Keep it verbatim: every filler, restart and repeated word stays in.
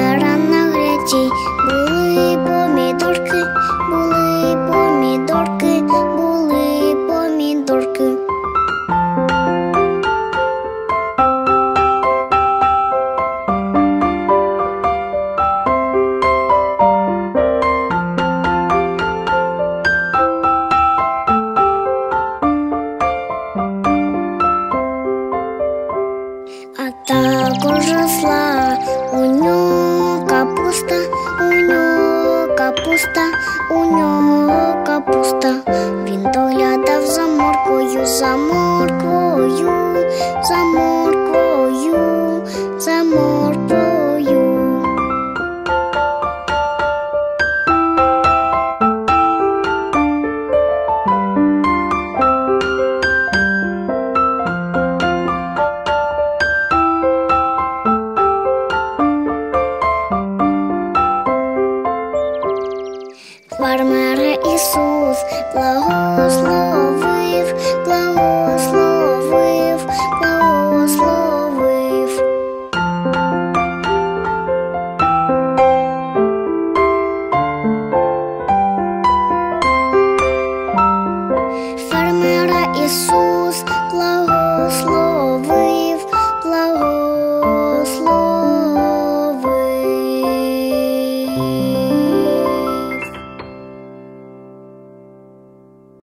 фермера на гряді були помідорки, були помідорки, були помідорки. А також росла у нього капуста, у нього капуста, у нього капуста. Він доглядав за морквою, за морквою, за морквою, за морквою. Фермера Ісус благословив, благословив.